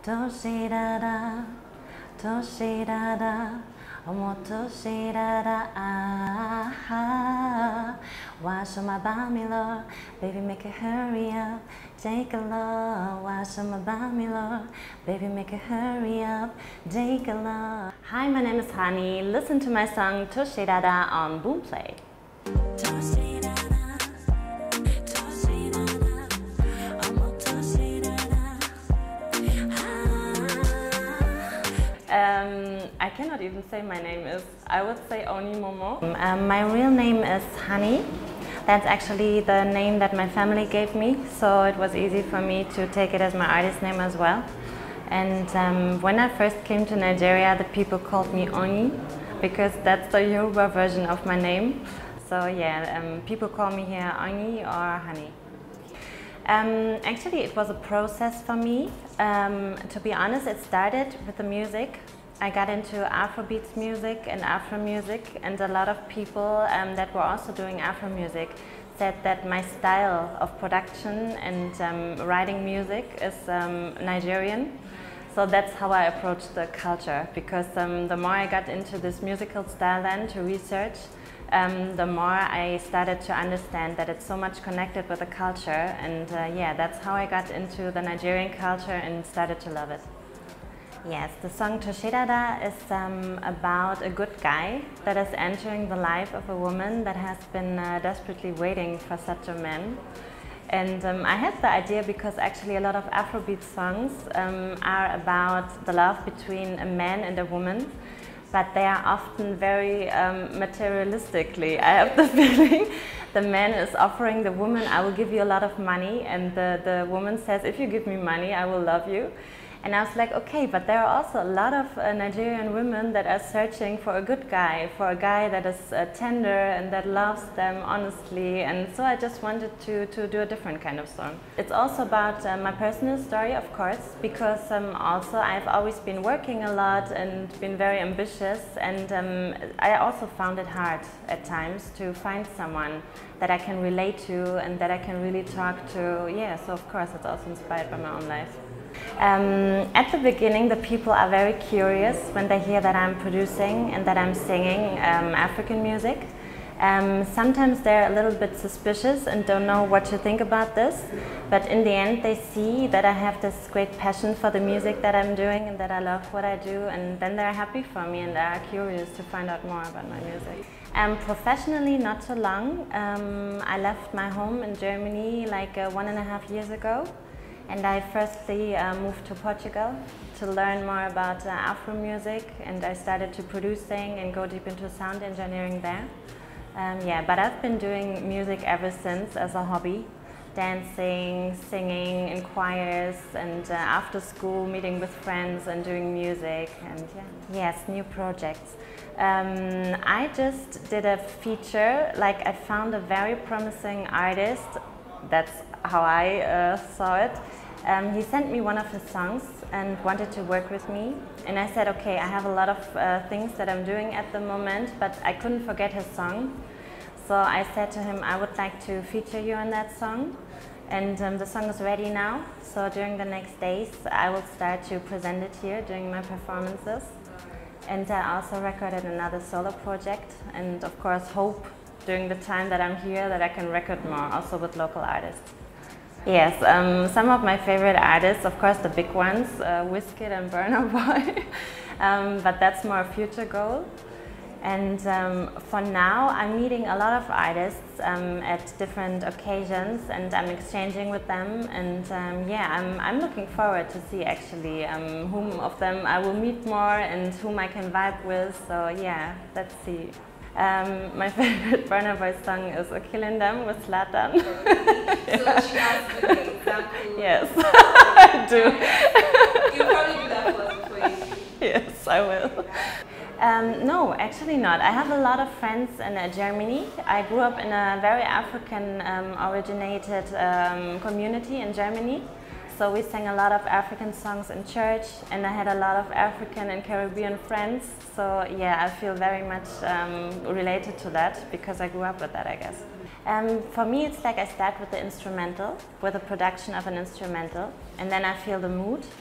Toshirada, Toshirada, Omo Toshirada, ah. Wash on my bami, Lord, baby make it hurry up. Take a look, wash on my bami, Lord, baby make it hurry up. Take a look. Hi, my name is Hani. Listen to my song Toshirada on Boomplay. I cannot even say my name is. I would say Oni Momo. My real name is Hani. That's actually the name that my family gave me, so it was easy for me to take it as my artist name as well. And when I first came to Nigeria, the people called me Oni because that's the Yoruba version of my name. So yeah, people call me here Oni or Hani. Actually, it was a process for me. To be honest, it started with the music. I got into Afrobeats music and Afro music, and a lot of people that were also doing Afro music said that my style of production and writing music is Nigerian. So that's how I approached the culture, because the more I got into this musical style then to research, the more I started to understand that it's so much connected with the culture, and yeah, that's how I got into the Nigerian culture and started to love it. Yes, the song Toshirada is about a good guy that is entering the life of a woman that has been desperately waiting for such a man. And I had the idea because actually a lot of Afrobeat songs are about the love between a man and a woman, but they are often very materialistically. I have the feeling the man is offering the woman, I will give you a lot of money, and the woman says, if you give me money, I will love you. And I was like, okay, but there are also a lot of Nigerian women that are searching for a good guy, for a guy that is tender and that loves them honestly. And so I just wanted to do a different kind of song. It's also about my personal story, of course, because also I've always been working a lot and been very ambitious. And I also found it hard at times to find someone that I can relate to and that I can really talk to. Yeah, so of course it's also inspired by my own life. At the beginning, the people are very curious when they hear that I'm producing and that I'm singing African music. Sometimes they're a little bit suspicious and don't know what to think about this, but in the end they see that I have this great passion for the music that I'm doing and that I love what I do, and then they're happy for me and they're curious to find out more about my music. Professionally, not so long. I left my home in Germany like 1.5 years ago. And I firstly moved to Portugal to learn more about Afro music, and I started to producing and go deep into sound engineering there. Yeah, but I've been doing music ever since as a hobby, dancing, singing in choirs, and after school meeting with friends and doing music, and yeah. Yes, new projects. I just did a feature, like I found a very promising artist. That's how I saw it. He sent me one of his songs and wanted to work with me, and I said, okay, I have a lot of things that I'm doing at the moment, but I couldn't forget his song. So I said to him, I would like to feature you on that song, and the song is ready now. So during the next days I will start to present it here during my performances. And I also recorded another solo project, and of course hope during the time that I'm here that I can record more, also with local artists. Yes, some of my favorite artists, of course the big ones, Wizkid and Burna Boy, but that's more a future goal. And for now I'm meeting a lot of artists at different occasions, and I'm exchanging with them, and yeah, I'm looking forward to see actually whom of them I will meet more and whom I can vibe with, so yeah, let's see. My favorite Burna Boy song is Killing Them with Zlatan. Yeah. So she has to be example. Yes, I do. You probably do that for us before you. Yes, I will. No, actually not. I have a lot of friends in Germany. I grew up in a very African originated community in Germany. So we sang a lot of African songs in church, and I had a lot of African and Caribbean friends. So yeah, I feel very much related to that because I grew up with that, I guess. For me, it's like I start with the instrumental, with the production of an instrumental, and then I feel the mood.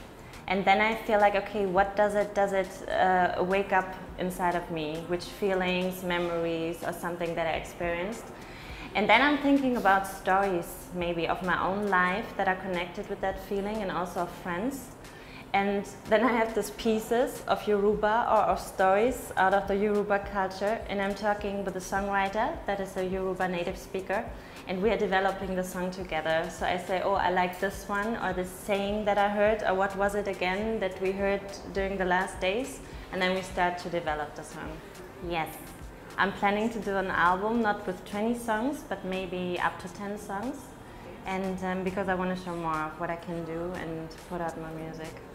And then I feel like, okay, what does it wake up inside of me? Which feelings, memories, or something that I experienced? And then I'm thinking about stories, maybe, of my own life that are connected with that feeling, and also of friends. And then I have these pieces of Yoruba or of stories out of the Yoruba culture, and I'm talking with a songwriter that is a Yoruba native speaker, and we are developing the song together. So I say, oh, I like this one, or this saying that I heard, or what was it again that we heard during the last days, and then we start to develop the song. Yes, I'm planning to do an album, not with 20 songs, but maybe up to 10 songs, and because I want to show more of what I can do and put out more music.